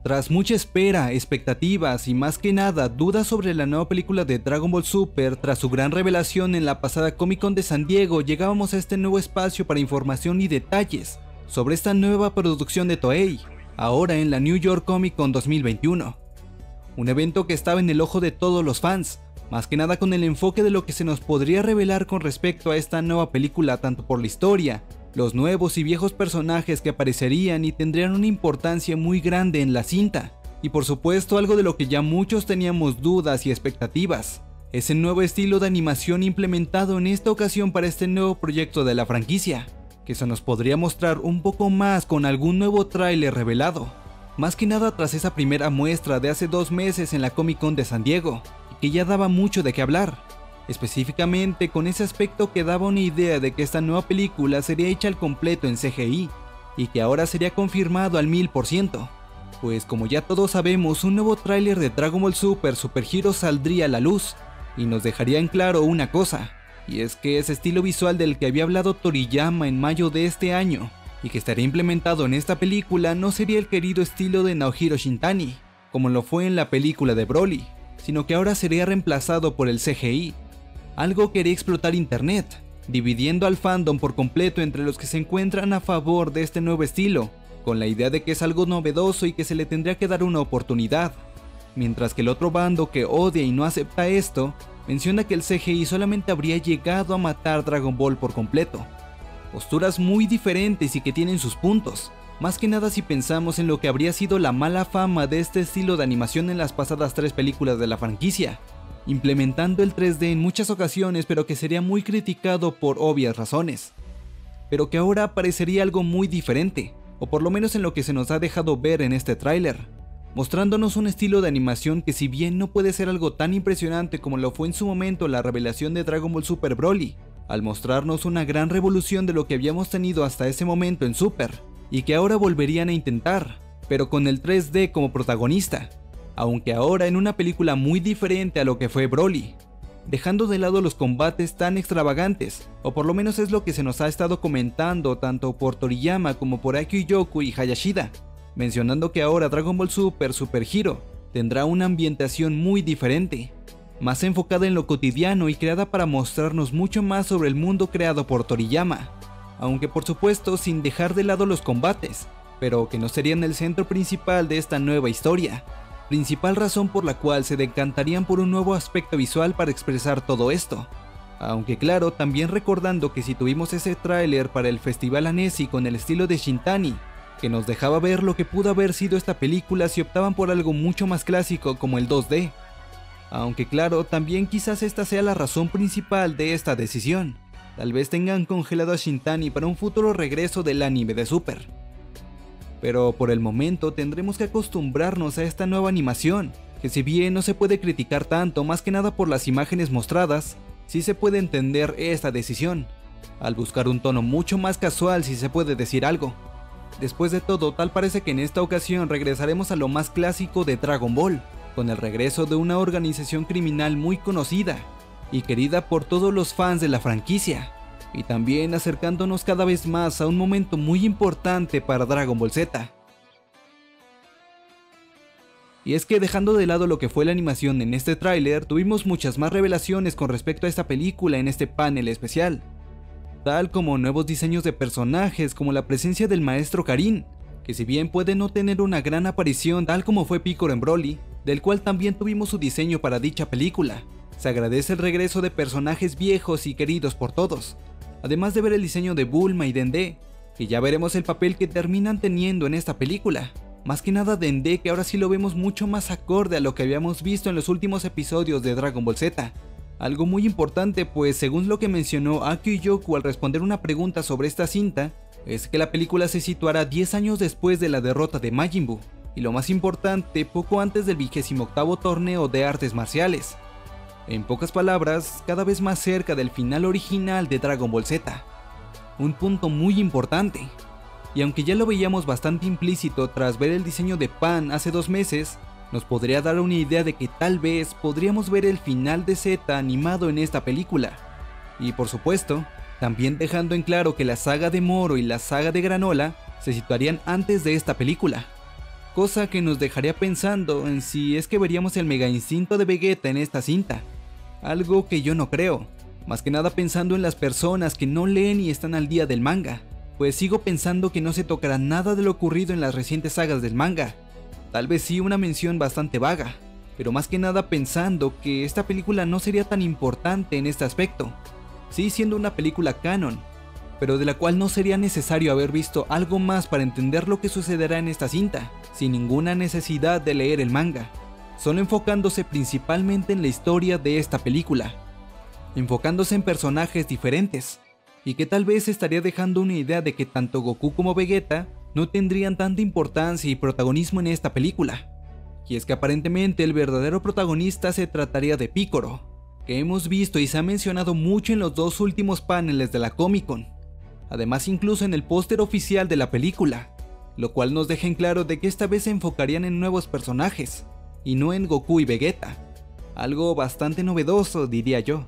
Tras mucha espera, expectativas y más que nada dudas sobre la nueva película de Dragon Ball Super, tras su gran revelación en la pasada Comic Con de San Diego, llegábamos a este nuevo espacio para información y detalles sobre esta nueva producción de Toei, ahora en la New York Comic Con 2021. Un evento que estaba en el ojo de todos los fans, más que nada con el enfoque de lo que se nos podría revelar con respecto a esta nueva película, tanto por la historia, los nuevos y viejos personajes que aparecerían y tendrían una importancia muy grande en la cinta, y por supuesto algo de lo que ya muchos teníamos dudas y expectativas, ese nuevo estilo de animación implementado en esta ocasión para este nuevo proyecto de la franquicia, que se nos podría mostrar un poco más con algún nuevo tráiler revelado, más que nada tras esa primera muestra de hace 2 meses en la Comic Con de San Diego, y que ya daba mucho de qué hablar. Específicamente con ese aspecto que daba una idea de que esta nueva película sería hecha al completo en CGI, y que ahora sería confirmado al 1000%, pues como ya todos sabemos, un nuevo tráiler de Dragon Ball Super Super Hero saldría a la luz, y nos dejaría en claro una cosa, y es que ese estilo visual del que había hablado Toriyama en mayo de este año, y que estaría implementado en esta película, no sería el querido estilo de Naohiro Shintani, como lo fue en la película de Broly, sino que ahora sería reemplazado por el CGI, algo que haría explotar internet, dividiendo al fandom por completo entre los que se encuentran a favor de este nuevo estilo, con la idea de que es algo novedoso y que se le tendría que dar una oportunidad, mientras que el otro bando que odia y no acepta esto, menciona que el CGI solamente habría llegado a matar Dragon Ball por completo. Posturas muy diferentes y que tienen sus puntos, más que nada si pensamos en lo que habría sido la mala fama de este estilo de animación en las pasadas 3 películas de la franquicia, implementando el 3D en muchas ocasiones, pero que sería muy criticado por obvias razones, pero que ahora parecería algo muy diferente, o por lo menos en lo que se nos ha dejado ver en este tráiler, mostrándonos un estilo de animación que, si bien no puede ser algo tan impresionante como lo fue en su momento la revelación de Dragon Ball Super Broly, al mostrarnos una gran revolución de lo que habíamos tenido hasta ese momento en Super, y que ahora volverían a intentar, pero con el 3D como protagonista, aunque ahora en una película muy diferente a lo que fue Broly, dejando de lado los combates tan extravagantes, o por lo menos es lo que se nos ha estado comentando tanto por Toriyama como por Akio Yoku y Hayashida, mencionando que ahora Dragon Ball Super Super Hero tendrá una ambientación muy diferente, más enfocada en lo cotidiano y creada para mostrarnos mucho más sobre el mundo creado por Toriyama, aunque por supuesto sin dejar de lado los combates, pero que no serían el centro principal de esta nueva historia, principal razón por la cual se decantarían por un nuevo aspecto visual para expresar todo esto. Aunque claro, también recordando que si tuvimos ese tráiler para el Festival Annecy con el estilo de Shintani, que nos dejaba ver lo que pudo haber sido esta película si optaban por algo mucho más clásico como el 2D. Aunque claro, también quizás esta sea la razón principal de esta decisión. Tal vez tengan congelado a Shintani para un futuro regreso del anime de Super. Pero por el momento tendremos que acostumbrarnos a esta nueva animación, que si bien no se puede criticar tanto, más que nada por las imágenes mostradas, sí se puede entender esta decisión, al buscar un tono mucho más casual, si se puede decir algo. Después de todo, tal parece que en esta ocasión regresaremos a lo más clásico de Dragon Ball, con el regreso de una organización criminal muy conocida y querida por todos los fans de la franquicia, y también acercándonos cada vez más a un momento muy importante para Dragon Ball Z. Y es que dejando de lado lo que fue la animación en este tráiler, tuvimos muchas más revelaciones con respecto a esta película en este panel especial, tal como nuevos diseños de personajes, como la presencia del maestro Karin, que si bien puede no tener una gran aparición tal como fue Piccolo en Broly, del cual también tuvimos su diseño para dicha película, se agradece el regreso de personajes viejos y queridos por todos, además de ver el diseño de Bulma y Dende, que ya veremos el papel que terminan teniendo en esta película. Más que nada Dende, que ahora sí lo vemos mucho más acorde a lo que habíamos visto en los últimos episodios de Dragon Ball Z. Algo muy importante, pues según lo que mencionó Akio Yoku al responder una pregunta sobre esta cinta, es que la película se situará 10 años después de la derrota de Majin Buu, y lo más importante, poco antes del 28º torneo de artes marciales. En pocas palabras, cada vez más cerca del final original de Dragon Ball Z. Un punto muy importante. Y aunque ya lo veíamos bastante implícito tras ver el diseño de Pan hace 2 meses, nos podría dar una idea de que tal vez podríamos ver el final de Z animado en esta película. Y por supuesto, también dejando en claro que la saga de Moro y la saga de Granola se situarían antes de esta película. cosa que nos dejaría pensando en si es que veríamos el mega instinto de Vegeta en esta cinta, algo que yo no creo, más que nada pensando en las personas que no leen y están al día del manga, pues sigo pensando que no se tocará nada de lo ocurrido en las recientes sagas del manga, tal vez sí una mención bastante vaga, pero más que nada pensando que esta película no sería tan importante en este aspecto, sí siendo una película canon, pero de la cual no sería necesario haber visto algo más para entender lo que sucederá en esta cinta, sin ninguna necesidad de leer el manga, solo enfocándose principalmente en la historia de esta película, enfocándose en personajes diferentes, y que tal vez estaría dejando una idea de que tanto Goku como Vegeta no tendrían tanta importancia y protagonismo en esta película. Y es que aparentemente el verdadero protagonista se trataría de Piccolo, que hemos visto y se ha mencionado mucho en los dos últimos paneles de la Comic Con, además incluso en el póster oficial de la película, lo cual nos deja en claro de que esta vez se enfocarían en nuevos personajes, y no en Goku y Vegeta, algo bastante novedoso diría yo.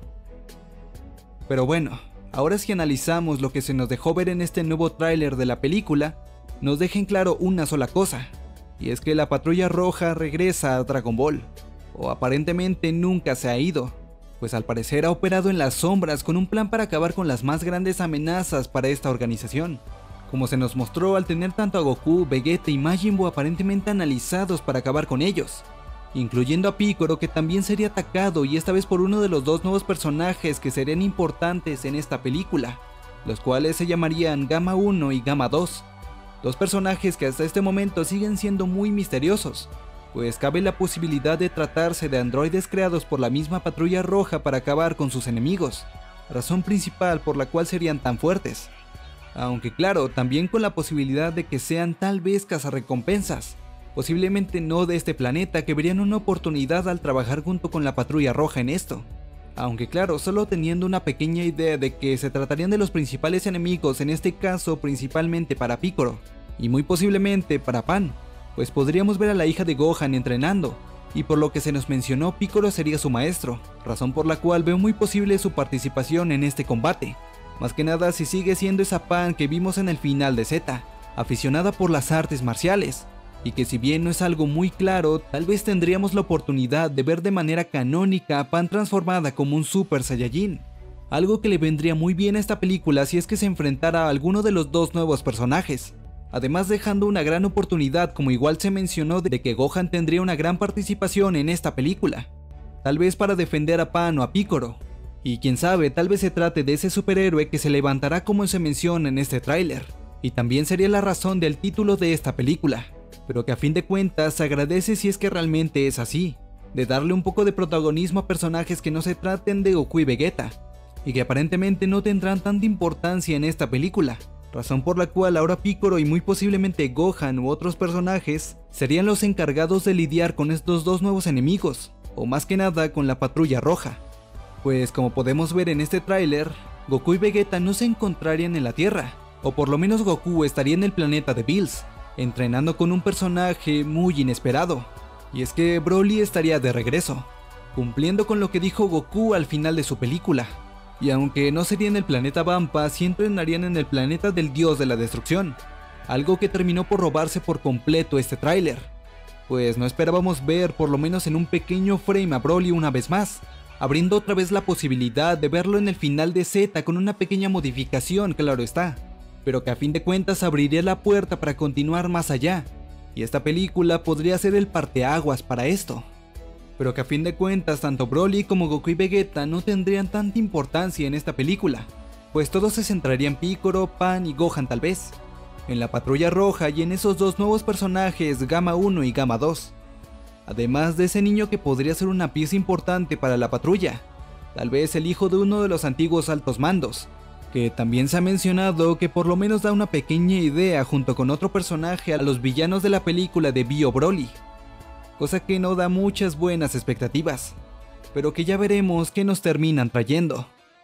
Pero bueno, ahora si analizamos lo que se nos dejó ver en este nuevo tráiler de la película, nos deja en claro una sola cosa, y es que la Patrulla Roja regresa a Dragon Ball, o aparentemente nunca se ha ido, pues al parecer ha operado en las sombras con un plan para acabar con las más grandes amenazas para esta organización, como se nos mostró al tener tanto a Goku, Vegeta y Majin Buu aparentemente analizados para acabar con ellos, incluyendo a Piccolo, que también sería atacado y esta vez por uno de los dos nuevos personajes que serían importantes en esta película, los cuales se llamarían Gamma 1 y Gamma 2, dos personajes que hasta este momento siguen siendo muy misteriosos, pues cabe la posibilidad de tratarse de androides creados por la misma Patrulla Roja para acabar con sus enemigos, razón principal por la cual serían tan fuertes, aunque claro, también con la posibilidad de que sean tal vez cazarrecompensas, posiblemente no de este planeta, que verían una oportunidad al trabajar junto con la Patrulla Roja en esto, aunque claro, solo teniendo una pequeña idea de que se tratarían de los principales enemigos, en este caso principalmente para Piccolo, y muy posiblemente para Pan, pues podríamos ver a la hija de Gohan entrenando, y por lo que se nos mencionó Piccolo sería su maestro, razón por la cual veo muy posible su participación en este combate, más que nada si sigue siendo esa Pan que vimos en el final de Z, aficionada por las artes marciales, y que si bien no es algo muy claro, tal vez tendríamos la oportunidad de ver de manera canónica a Pan transformada como un Super Saiyajin, algo que le vendría muy bien a esta película si es que se enfrentara a alguno de los dos nuevos personajes, además dejando una gran oportunidad, como igual se mencionó, de que Gohan tendría una gran participación en esta película, tal vez para defender a Pan o a Piccolo, y quién sabe, tal vez se trate de ese superhéroe que se levantará como se menciona en este tráiler, y también sería la razón del título de esta película, pero que a fin de cuentas se agradece si es que realmente es así, de darle un poco de protagonismo a personajes que no se traten de Goku y Vegeta, y que aparentemente no tendrán tanta importancia en esta película, razón por la cual ahora Piccolo y muy posiblemente Gohan u otros personajes serían los encargados de lidiar con estos dos nuevos enemigos, o más que nada con la Patrulla Roja, pues como podemos ver en este tráiler, Goku y Vegeta no se encontrarían en la Tierra, o por lo menos Goku estaría en el planeta de Bills, entrenando con un personaje muy inesperado, y es que Broly estaría de regreso, cumpliendo con lo que dijo Goku al final de su película, y aunque no sería en el planeta Vampa, sí entrenarían en el planeta del dios de la destrucción, algo que terminó por robarse por completo este tráiler, pues no esperábamos ver por lo menos en un pequeño frame a Broly una vez más, abriendo otra vez la posibilidad de verlo en el final de Z con una pequeña modificación, claro está, pero que a fin de cuentas abriría la puerta para continuar más allá, y esta película podría ser el parteaguas para esto, pero que a fin de cuentas tanto Broly como Goku y Vegeta no tendrían tanta importancia en esta película, pues todo se centraría en Piccolo, Pan y Gohan tal vez, en la Patrulla Roja y en esos dos nuevos personajes Gamma 1 y Gamma 2, además de ese niño que podría ser una pieza importante para la patrulla, tal vez el hijo de uno de los antiguos altos mandos, que también se ha mencionado que por lo menos da una pequeña idea junto con otro personaje a los villanos de la película de Bio Broly, cosa que no da muchas buenas expectativas, pero que ya veremos qué nos terminan trayendo.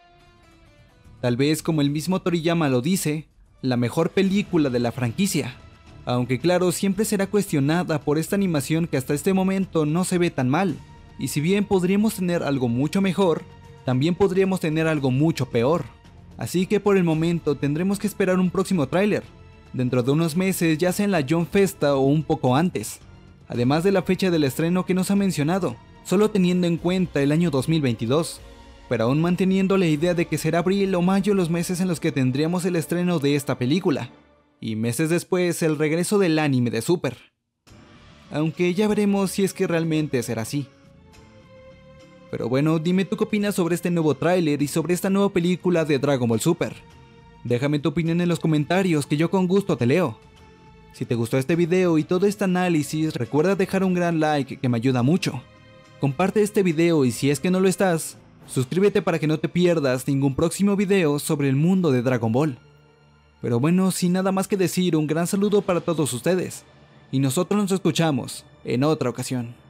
Tal vez como el mismo Toriyama lo dice, la mejor película de la franquicia, aunque claro siempre será cuestionada por esta animación que hasta este momento no se ve tan mal, y si bien podríamos tener algo mucho mejor, también podríamos tener algo mucho peor. Así que por el momento tendremos que esperar un próximo tráiler, dentro de unos meses, ya sea en la John Festa o un poco antes, además de la fecha del estreno que nos ha mencionado, solo teniendo en cuenta el año 2022, pero aún manteniendo la idea de que será abril o mayo los meses en los que tendríamos el estreno de esta película, y meses después el regreso del anime de Super. Aunque ya veremos si es que realmente será así. Pero bueno, dime tú qué opinas sobre este nuevo tráiler y sobre esta nueva película de Dragon Ball Super. Déjame tu opinión en los comentarios que yo con gusto te leo. Si te gustó este video y todo este análisis, recuerda dejar un gran like que me ayuda mucho. Comparte este video y si es que no lo estás, suscríbete para que no te pierdas ningún próximo video sobre el mundo de Dragon Ball. Pero bueno, sin nada más que decir, un gran saludo para todos ustedes. Y nosotros nos escuchamos en otra ocasión.